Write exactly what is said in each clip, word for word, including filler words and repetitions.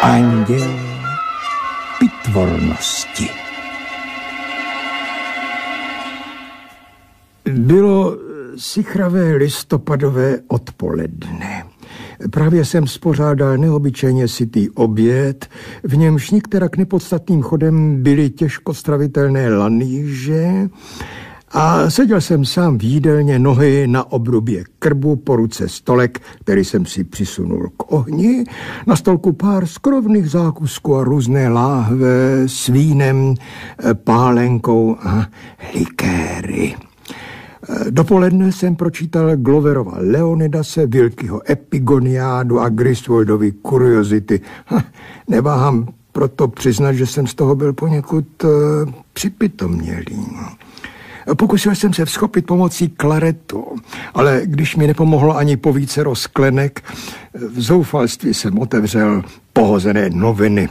Anděl pitvornosti. Bylo sichravé listopadové odpoledne. Právě jsem spořádal neobyčejně sytý oběd, v němž některak nepodstatným chodem byly těžko stravitelné lanýže a seděl jsem sám v jídelně, nohy na obrubě krbu, po ruce stolek, který jsem si přisunul k ohni, na stolku pár skrovných zákusků a různé láhve s vínem, pálenkou a likéry. Dopoledne jsem pročítal Gloverova Leonidase, Wilkyho Epigoniádu a Griswoldovy Kuriozity. Neváhám proto přiznat, že jsem z toho byl poněkud uh, připitomělý. Pokusil jsem se vzchopit pomocí klaretu, ale když mi nepomohlo ani po vícero sklenek, v zoufalství jsem otevřel pohozené noviny.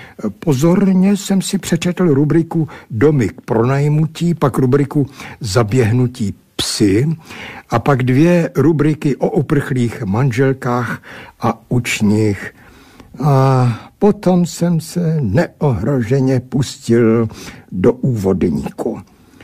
Pozorně jsem si přečetl rubriku Domy k pronajmutí, pak rubriku Zaběhnutí psy a pak dvě rubriky o uprchlých manželkách a učních. A potom jsem se neohroženě pustil do úvodníku.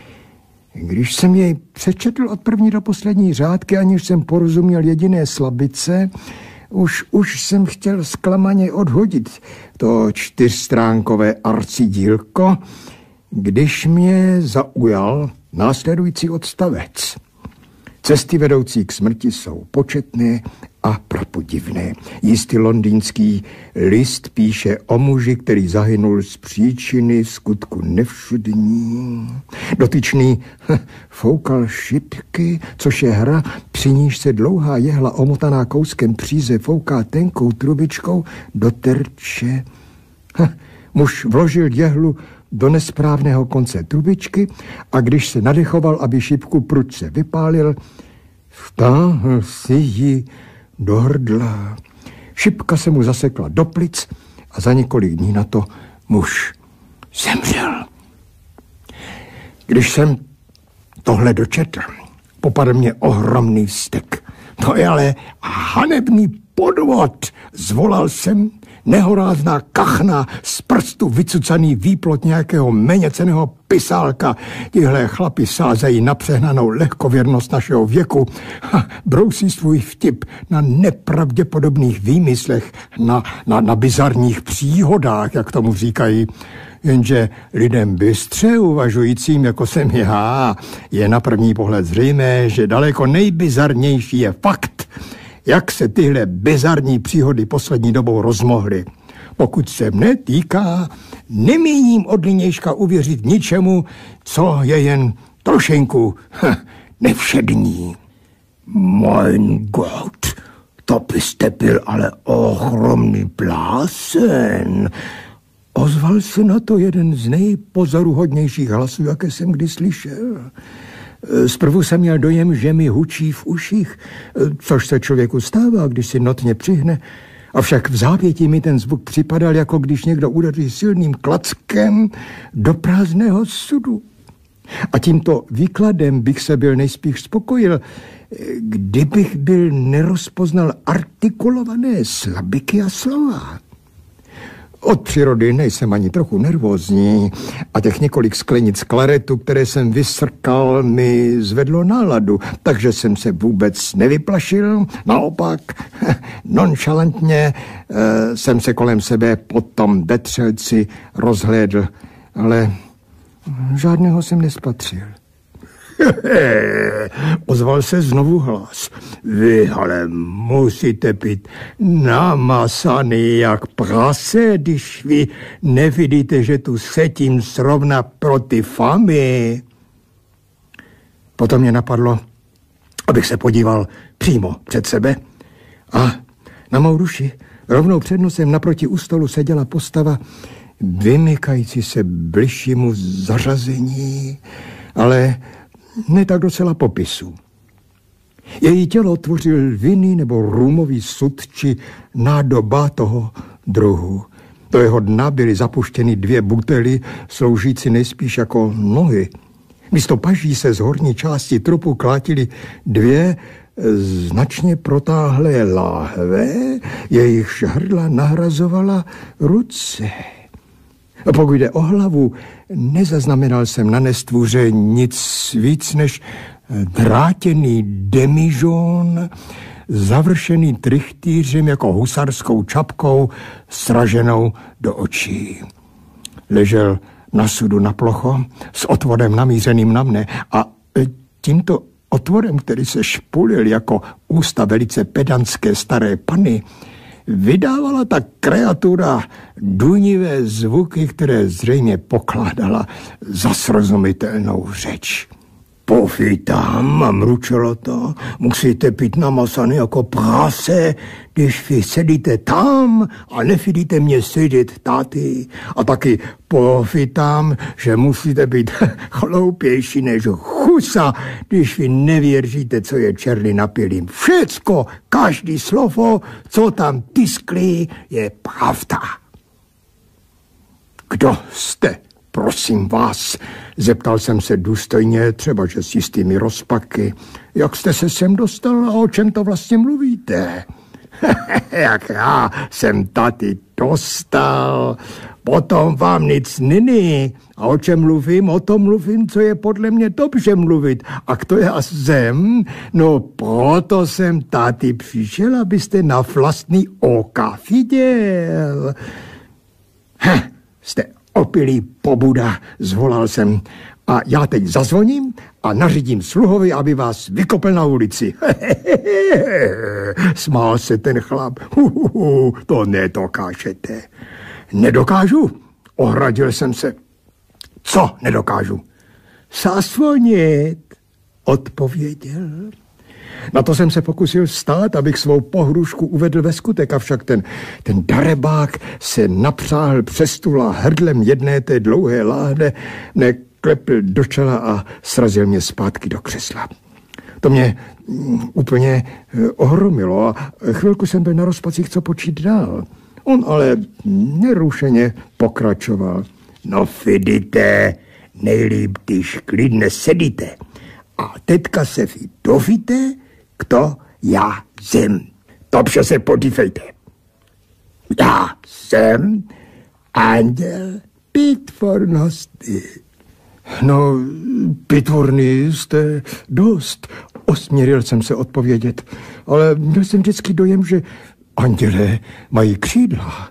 Když jsem jej přečetl od první do poslední řádky, aniž jsem porozuměl jediné slabice, Už, už jsem chtěl zklamaně odhodit to čtyřstránkové arcidílko, když mě zaujal následující odstavec. Cesty vedoucí k smrti jsou početné a prapodivné. Jistý londýnský list píše o muži, který zahynul z příčiny skutku nevšudní. Dotyčný hm, foukal šipky, což je hra, při níž se dlouhá jehla omotaná kouskem příze fouká tenkou trubičkou do terče. Hm, muž vložil jehlu do nesprávného konce trubičky a když se nadechoval, aby šipku prudce vypálil, vtáhl si ji do hrdla. Šipka se mu zasekla do plic a za několik dní na to muž zemřel. Když jsem tohle dočetl, popadl mě ohromný vztek. To je ale hanebný podvod, zvolal jsem. Nehorázná kachna, z prstu vycucaný výplot nějakého méněcenného pisálka. Tihle chlapi sázejí na přehnanou lehkověrnost našeho věku a brousí svůj vtip na nepravděpodobných výmyslech, na, na, na bizarních příhodách, jak tomu říkají. Jenže lidem bystře uvažujícím, jako jsem já, je na první pohled zřejmé, že daleko nejbizarnější je fakt, jak se tyhle bizarní příhody poslední dobou rozmohly. Pokud se mne týká, nemíním od nynějška uvěřit ničemu, co je jen trošenku hm, nevšední. Mein Gott, to byste byl ale ohromný blázen. Ozval se na to jeden z nejpozoruhodnějších hlasů, jaké jsem kdy slyšel. Zprvu jsem měl dojem, že mi hučí v uších, což se člověku stává, když si notně přihne. Avšak v zápětí mi ten zvuk připadal, jako když někdo udeří silným klackem do prázdného sudu. A tímto výkladem bych se byl nejspíš spokojil, kdybych byl nerozpoznal artikulované slabiky a slova. Od přírody nejsem ani trochu nervózní a těch několik sklenic klaretu, které jsem vysrkal, mi zvedlo náladu, takže jsem se vůbec nevyplašil. Naopak, nonšalantně e, jsem se kolem sebe po tom vetřelci rozhlédl, ale žádného jsem nespatřil. Ozval se znovu hlas. Vy ale musíte být namasaný jak prase, když vy nevidíte, že tu setím zrovna proti fami. Potom mě napadlo, abych se podíval přímo před sebe a na mou duši rovnou před nosem naproti u stolu seděla postava vymykající se bližšímu zařazení, ale ne tak docela popisu. Její tělo tvořil vinný nebo růmový sud či nádoba toho druhu. Do jeho dna byly zapuštěny dvě butely, sloužící nejspíš jako nohy. Místo paží se z horní části trupu klátily dvě značně protáhlé láhve, jejichž hrdla nahrazovala ruce. A pokud jde o hlavu, nezaznamenal jsem na nestvuře nic víc než drátěný demižón, završený trichtýřem jako husarskou čapkou, sraženou do očí. Ležel na sudu na plocho s otvorem namířeným na mne a tímto otvorem, který se špulil jako ústa velice pedantské staré panny, vydávala ta kreatura důnivé zvuky, které zřejmě pokládala za srozumitelnou řeč. Pofitám a mručelo to, musíte pít namasaný jako prase, když vy sedíte tam a nefidíte mě sedět táty. A taky pofitám, že musíte být chloupější než husa, když vy nevěříte, co je černý napilým. Všecko, každý slovo, co tam tiskli, je pravda. Kdo jste? Prosím vás, zeptal jsem se důstojně, třeba že s jistými rozpaky. Jak jste se sem dostal a o čem to vlastně mluvíte? Jak já jsem tady dostal, potom vám nic není. A o čem mluvím? O tom mluvím, co je podle mě dobře mluvit. A kdo já jsem? No proto jsem tady přišel, abyste na vlastní oka viděl. Heh, jste opilý pobuda, zvolal jsem. A já teď zazvoním a nařídím sluhovi, aby vás vykopl na ulici. Smál se ten chlap. Huhuhu, to nedokážete. Nedokážu? Ohradil jsem se. Co nedokážu? Zazvonit, odpověděl. Na to jsem se pokusil vstát, abych svou pohrušku uvedl ve skutek, avšak ten, ten darebák se napřáhl přes stůl a hrdlem jedné té dlouhé láhve mne klepl do čela a srazil mě zpátky do křesla. To mě mm, úplně e, ohromilo a chvilku jsem byl na rozpacích, co počít dál. On ale nerušeně pokračoval. No vidíte, nejlíp, když klidně sedíte. A teďka se vy dovíte, kdo já jsem. Dobře se podívejte. Já jsem anděl pitvornosti. No, pitvorný jste dost. Osměril jsem se odpovědět, ale měl jsem vždycky dojem, že andělé mají křídla.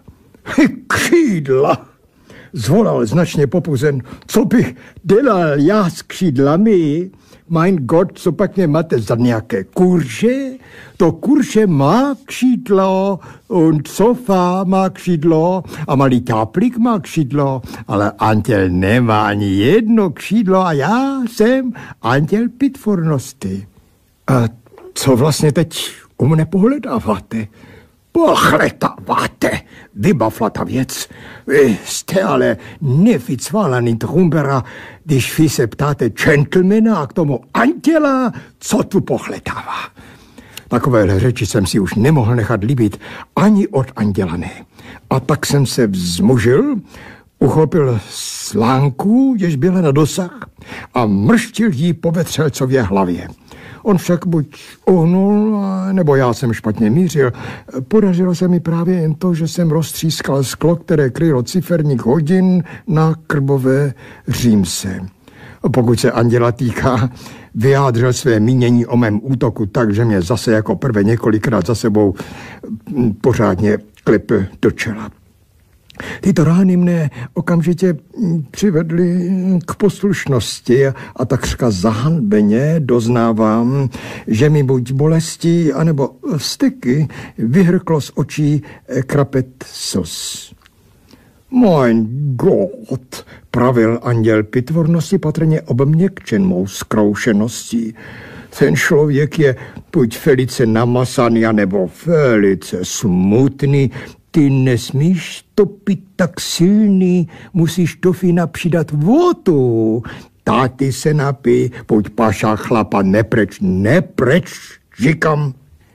Křídla! Zvolal značně popuzen. Co bych dělal já s křídlami? Mein Gott, co pak mě máte za nějaké kurže? To kurže má křídlo, und sofa má křídlo a malý ťáplik má křídlo, ale anděl nemá ani jedno křídlo a já jsem anděl pitvornosti. A co vlastně teď u mne pohledáváte? Pohledáváte, vybavla ta věc. Vy jste ale nevycválaný trumbera, když vy se ptáte gentlemana a k tomu anděla, co tu pohledává. Takovéhle řeči jsem si už nemohl nechat líbit ani od anděla ne. A tak jsem se vzmužil, uchopil slánku, jež byla na dosah, a mrštil jí po vetřelcově hlavě. On však buď uhnul, nebo já jsem špatně mířil. Podařilo se mi právě jen to, že jsem roztřískal sklo, které krylo ciferník hodin na krbové římse. Pokud se anděla týká, vyjádřil své mínění o mém útoku tak, že mě zase jako prvé několikrát za sebou pořádně klepl do čela. Tyto rány mne okamžitě přivedly k poslušnosti a takřka zahanbeně doznávám, že mi buď bolestí, anebo vzteky vyhrklo z očí krapet slz. Mein Gott, pravil anděl pitvornosti patrně obměkčen mou zkroušeností. Ten člověk je buď velice namasaný, anebo velice smutný. Ty nesmíš to pít tak silný, musíš do vína přidat vodu. Táty se napij, pojď paša chlapa, nepreč, nepreč, říkám.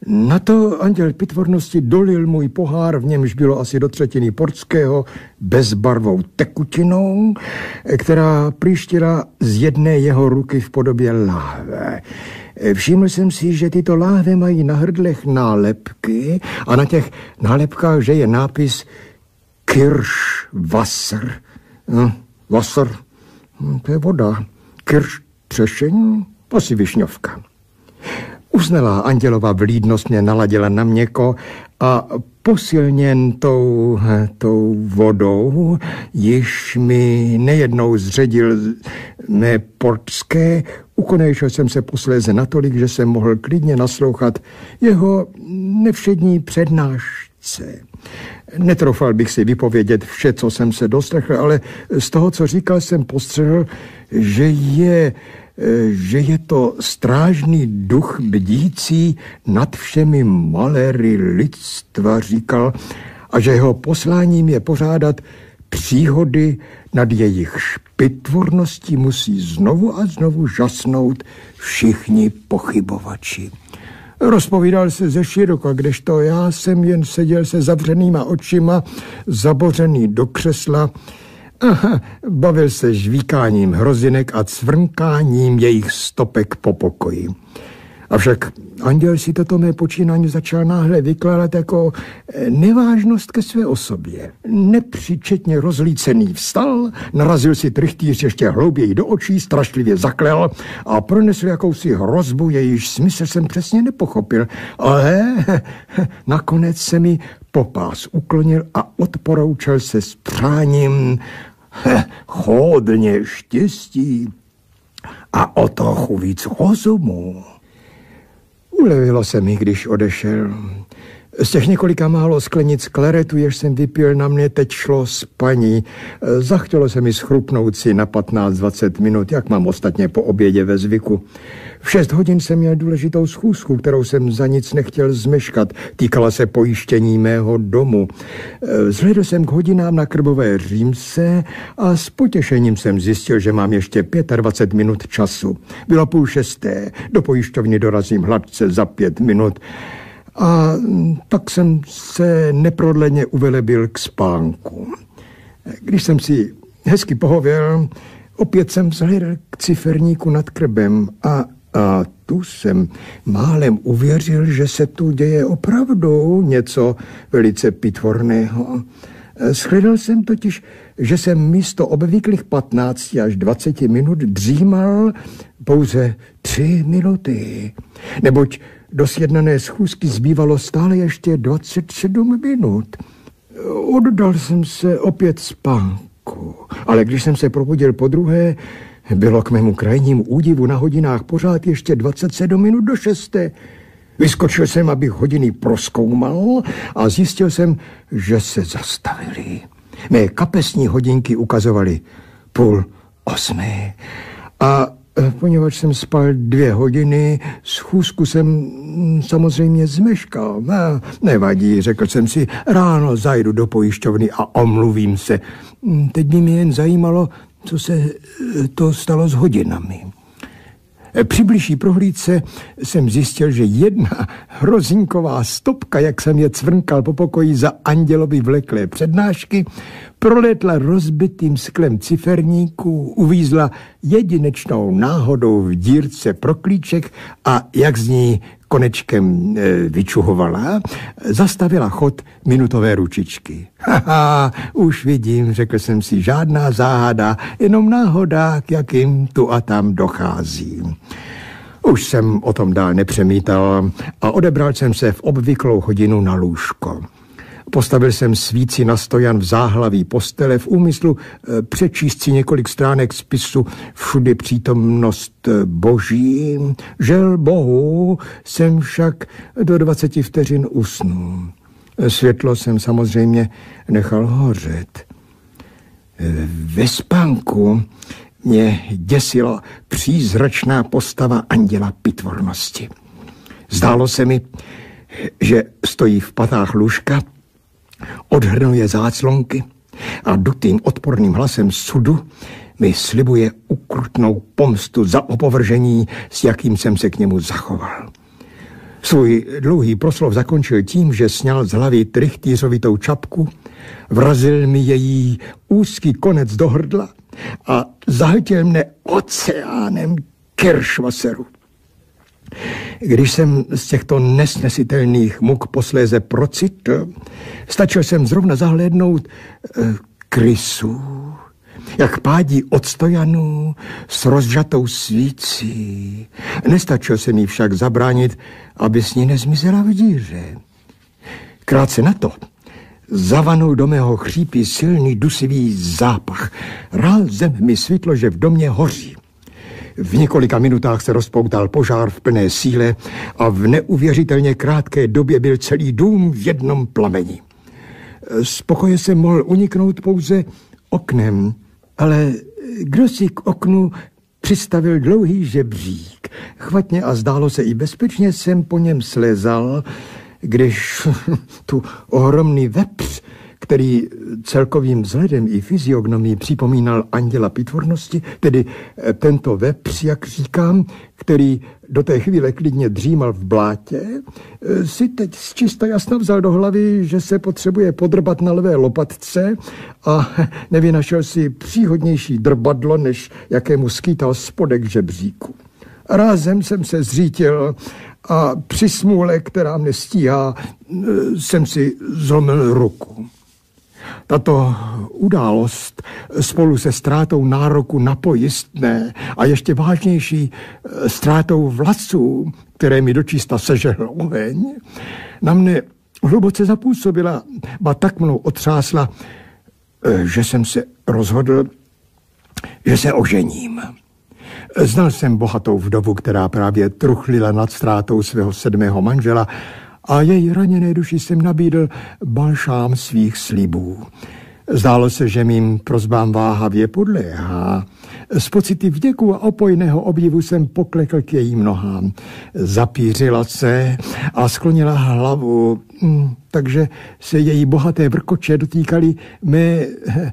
Na to anděl pitvornosti dolil můj pohár, v němž bylo asi do třetiny portského, bezbarvou tekutinou, která příštila z jedné jeho ruky v podobě láhve. Všiml jsem si, že tyto láhve mají na hrdlech nálepky a na těch nálepkách, že je nápis Kirschwasser. Hm, Wasser, hm, to je voda. Kirsch, třešení, asi višňovka. Uznalá andělova vlídnost mě naladila na měko a posilněn tou, tou vodou, již mi nejednou zředil mé portské, ukonejšel jsem se posléze natolik, že jsem mohl klidně naslouchat jeho nevšední přednášce. Netroufal bych si vypovědět vše, co jsem se doslechl, ale z toho, co říkal, jsem postřehl, že je... že je to strážný duch bdící nad všemi maléry lidstva, říkal, a že jeho posláním je pořádat příhody, nad jejich pitvorností musí znovu a znovu žasnout všichni pochybovači. Rozpovídal se ze široka, kdežto já jsem jen seděl se zavřenýma očima, zabořený do křesla. Aha, bavil se žvíkáním hrozinek a cvrnkáním jejich stopek po pokoji. Avšak anděl si toto mé počínání začal náhle vykládat jako nevážnost ke své osobě. Nepříčetně rozlícený vstal, narazil si trychtýř ještě hlouběji do očí, strašlivě zaklel a pronesl jakousi hrozbu, jejíž smysl jsem přesně nepochopil. Ale nakonec se mi popás uklonil a odporoučel se s přáním hodně štěstí a o trochu víc rozumu. Ulevilo se mi, když odešel. Z těch několika málo sklenic kleretu, jež jsem vypil, na mě teď šlo spaní. Zachtělo se mi schrupnout si na patnáct dvacet minut, jak mám ostatně po obědě ve zvyku. V šest hodin jsem měl důležitou schůzku, kterou jsem za nic nechtěl zmeškat. Týkala se pojištění mého domu. Vzhledl jsem k hodinám na Krbové římse a s potěšením jsem zjistil, že mám ještě dvacet pět minut času. Bylo půl šesté, do pojišťovny dorazím hladce za pět minut. A tak jsem se neprodleně uvelebil k spánku. Když jsem si hezky pohověl, opět jsem vzhledl k ciferníku nad krbem a, a tu jsem málem uvěřil, že se tu děje opravdu něco velice pitvorného. Shledal jsem totiž, že jsem místo obvyklých patnácti až dvaceti minut dřímal pouze tři minuty, neboť do sjednané schůzky zbývalo stále ještě dvacet sedm minut. Oddal jsem se opět spánku, ale když jsem se probudil podruhé, bylo k mému krajnímu údivu na hodinách pořád ještě dvacet sedm minut do šesté. Vyskočil jsem, abych hodiny prozkoumal a zjistil jsem, že se zastavili. Mé kapesní hodinky ukazovaly půl osmé a poněvadž jsem spal dvě hodiny, schůzku jsem samozřejmě zmeškal. Ne, nevadí, řekl jsem si, ráno zajdu do pojišťovny a omluvím se. Teď by mě jen zajímalo, co se to stalo s hodinami. Při bližší prohlídce jsem zjistil, že jedna hrozinková stopka, jak jsem je cvrnkal po pokoji za andělovi vleklé přednášky, proletla rozbitým sklem ciferníku, uvízla jedinečnou náhodou v dírce pro klíček a jak z ní konečkem e, vyčuhovala, zastavila chod minutové ručičky. Haha, už vidím, řekl jsem si, žádná záhada, jenom náhoda, k jakým tu a tam dochází. Už jsem o tom dál nepřemítal a odebral jsem se v obvyklou hodinu na lůžko. Postavil jsem svíci na stojan v záhlaví postele v úmyslu přečíst si několik stránek spisu Všudy přítomnost boží. Žel bohu jsem však do dvaceti vteřin usnul. Světlo jsem samozřejmě nechal hořet. Ve spánku mě děsila přízračná postava anděla pitvornosti. Zdálo se mi, že stojí v patách lůžka, odhrnuje záclonky a dutým odporným hlasem sudu mi slibuje ukrutnou pomstu za opovržení, s jakým jsem se k němu zachoval. Svůj dlouhý proslov zakončil tím, že sňal z hlavy trychtýřovitou čapku, vrazil mi její úzký konec do hrdla a zahltil mne oceánem kiršvaseru. Když jsem z těchto nesnesitelných muk posléze procitl, stačil jsem zrovna zahlédnout eh, krysu, jak pádí od stojanů s rozžatou svící. Nestačil se mi však zabránit, aby s ní nezmizela v díře. Krátce na to zavanul do mého chřípy silný dusivý zápach. Rázem mi svítlo, že v domě hoří. V několika minutách se rozpoutal požár v plné síle a v neuvěřitelně krátké době byl celý dům v jednom plameni. Z pokoje jsem mohl uniknout pouze oknem, ale kdo si k oknu přistavil dlouhý žebřík. Chvatně a zdálo se i bezpečně jsem po něm slezal, když tu ohromný vepř, který celkovým vzhledem i fyziognomií připomínal anděla pitvornosti, tedy tento vepř, jak říkám, který do té chvíle klidně dřímal v blátě, si teď z čista jasna vzal do hlavy, že se potřebuje podrbat na levé lopatce a nevynašel si příhodnější drbadlo, než jakému skýtal spodek žebříku. Rázem jsem se zřítil a při smůle, která mne stíhá, jsem si zlomil ruku. Tato událost spolu se ztrátou nároku na pojistné a ještě vážnější ztrátou vlasů, které mi dočista sežehl oheň, na mne hluboce zapůsobila, ba tak mnou otřásla, že jsem se rozhodl, že se ožením. Znal jsem bohatou vdovu, která právě truchlila nad ztrátou svého sedmého manžela a její raněné duši jsem nabídl balšám svých slibů. Zdálo se, že mým prosbám váhavě podléhá. Z pocity vděku a opojného obdivu jsem poklekl k jejím nohám. Zapířila se a sklonila hlavu, takže se její bohaté vrkoče dotýkaly mé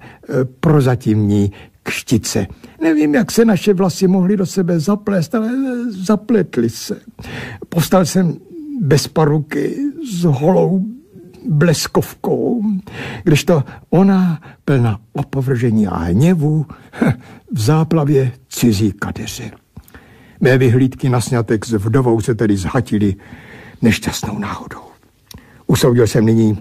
prozatímní kštice. Nevím, jak se naše vlasy mohly do sebe zaplést, ale zapletly se. Povstal jsem bez paruky, s holou bleskovkou, kdežto ona, plná opovržení a hněvu, v záplavě cizí kadeře. Mé vyhlídky na sňatek s vdovou se tedy zhatily nešťastnou náhodou. Usoudil jsem nyní,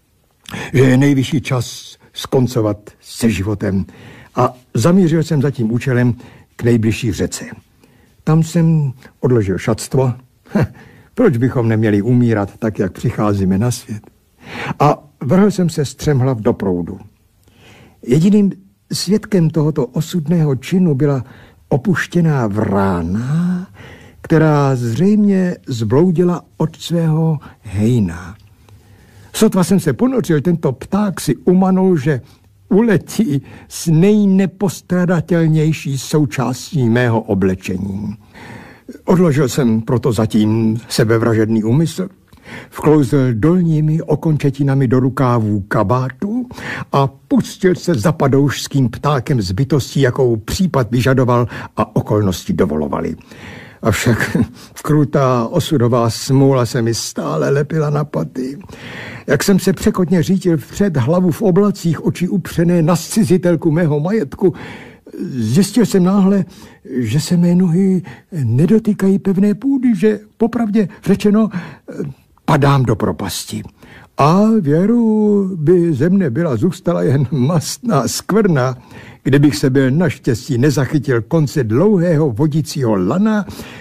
že je nejvyšší čas skoncovat se životem a zamířil jsem za tím účelem k nejbližší řece. Tam jsem odložil šatstvo. Proč bychom neměli umírat tak, jak přicházíme na svět? A vrhl jsem se střemhlav do proudu. Jediným svědkem tohoto osudného činu byla opuštěná vrána, která zřejmě zbloudila od svého hejna. Sotva jsem se ponořil, tento pták si umanul, že uletí s nejnepostradatelnější součástí mého oblečení. Odložil jsem proto zatím sebevražedný úmysl, vklouzl dolními okončetinami do rukávů kabátu a pustil se za padoušským ptákem z bytostí, jakou případ vyžadoval a okolnosti dovolovaly. Avšak krutá osudová smůla se mi stále lepila na paty. Jak jsem se překotně řítil vpřed, hlavu v oblacích, oči upřené na zcizitelku mého majetku, zjistil jsem náhle, že se mé nohy nedotýkají pevné půdy, že popravdě řečeno padám do propasti. A věru by ze mne byla zůstala jen mastná skvrna, kdybych se byl naštěstí nezachytil konce dlouhého vodícího lana,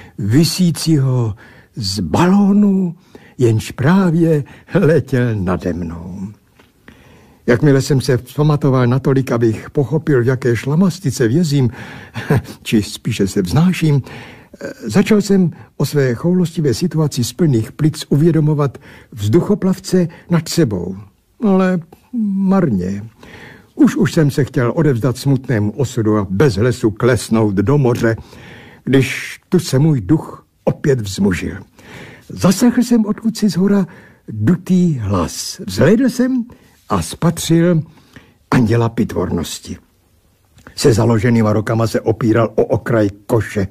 visícího z balónu, jenž právě letěl nade mnou. Jakmile jsem se vzpamatoval natolik, abych pochopil, v jaké šlamastice vězím, či spíše se vznáším, začal jsem o své choulostivé situaci z plných plic uvědomovat vzduchoplavce nad sebou. Ale marně. Už už jsem se chtěl odevzdat smutnému osudu a bez hlesu klesnout do moře, když tu se můj duch opět vzmužil. Zaslechl jsem odkud si zhora dutý hlas. Vzhlédl jsem a spatřil anděla pitvornosti. Se založenýma rukama se opíral o okraj koše.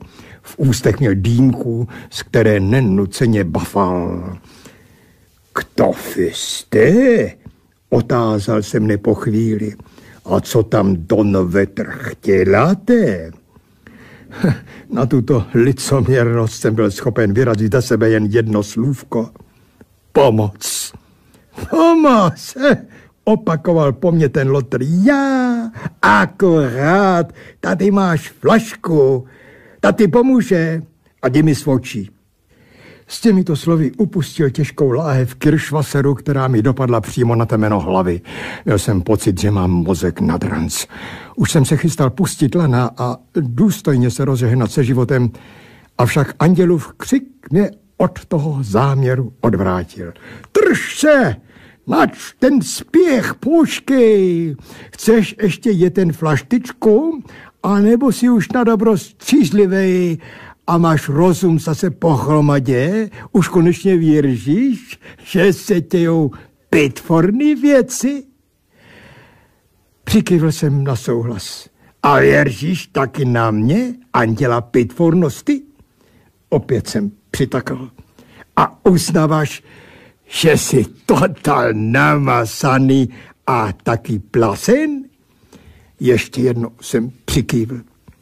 V ústech měl dýmku, z které nenuceně bafal. Kto jste? Otázal se mne po chvíli. A co tam Don Vetr chtěláte? Na tuto licoměrnost jsem byl schopen vyrazit za sebe jen jedno slůvko. Pomoc. Pomoc, opakoval po mně ten lotr. Já, akorát, tady máš flašku, ta ti pomůže a jdi mi svočí. S těmito slovy upustil těžkou láhev kiršvaseru, která mi dopadla přímo na temeno hlavy. Měl jsem pocit, že mám mozek nad ranc. Už jsem se chystal pustit lana a důstojně se rozehnat se životem, avšak andělův křik mě od toho záměru odvrátil. Drž se! Nač ten spěch, počkej! Chceš ještě jet ten flaštičku? A nebo si už na dobro střízlivej a máš rozum zase pohromadě? Už konečně věříš, že se tějou pitforný věci? Přikývl jsem na souhlas. A věříš taky na mě, anděla pitfornosti? Opět jsem přitakl. A uznáváš, že jsi total namasaný a taky plasen? Ještě jedno jsem přikývl.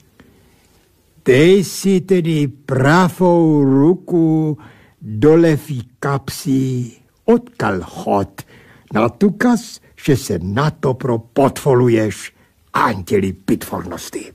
Dej si tedy pravou ruku do levý kapsy od kalhot na důkaz, že se na to pro podvoluješ anděli pitfornosti.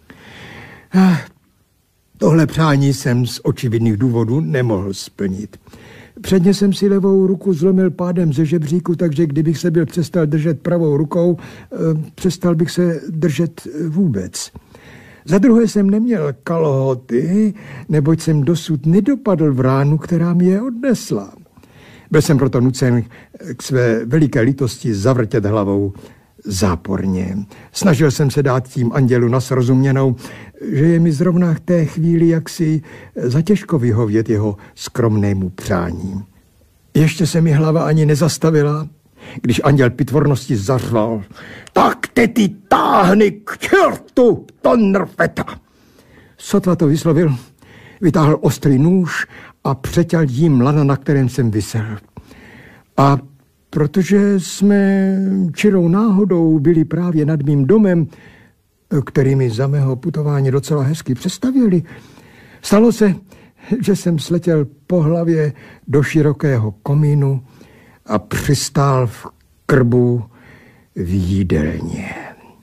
Tohle přání jsem z očividných důvodů nemohl splnit. Předně jsem si levou ruku zlomil pádem ze žebříku, takže kdybych se byl přestal držet pravou rukou, přestal bych se držet vůbec. Za druhé jsem neměl kalhoty, neboť jsem dosud nedopadl v ránu, která mě je odnesla. Byl jsem proto nucen k své veliké lítosti zavrtět hlavou záporně. Snažil jsem se dát tím andělu na srozuměnou, že je mi zrovna v té chvíli jaksi zatěžko vyhovět jeho skromnému přání. Ještě se mi hlava ani nezastavila, když anděl pitvornosti zařval. Tak te ty táhni k čertu, Don Vetr! Sotva to vyslovil, vytáhl ostrý nůž a přeťal jím lana, na kterém jsem visel. A protože jsme čirou náhodou byli právě nad mým domem, který mi za mého putování docela hezky představili, stalo se, že jsem sletěl po hlavě do širokého komínu a přistál v krbu v jídelně.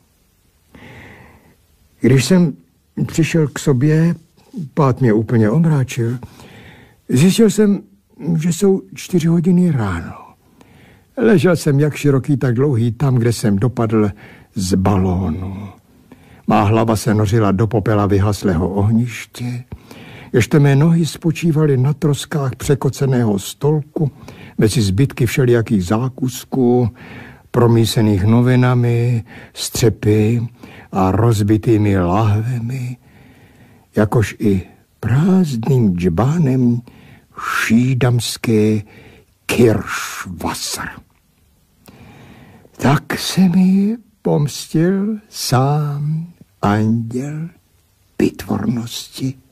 Když jsem přišel k sobě, pád mě úplně omráčil, zjistil jsem, že jsou čtyři hodiny ráno. Ležel jsem jak široký, tak dlouhý tam, kde jsem dopadl z balónu. Má hlava se nořila do popela vyhaslého ohniště, ježto mé nohy spočívaly na troskách překoceného stolku mezi zbytky všelijakých zákusků, promísených novinami, střepy a rozbitými lahvemi, jakož i prázdným džbánem šídamské kiršvasser. Tak se mi pomstil sám anděl pitvornosti.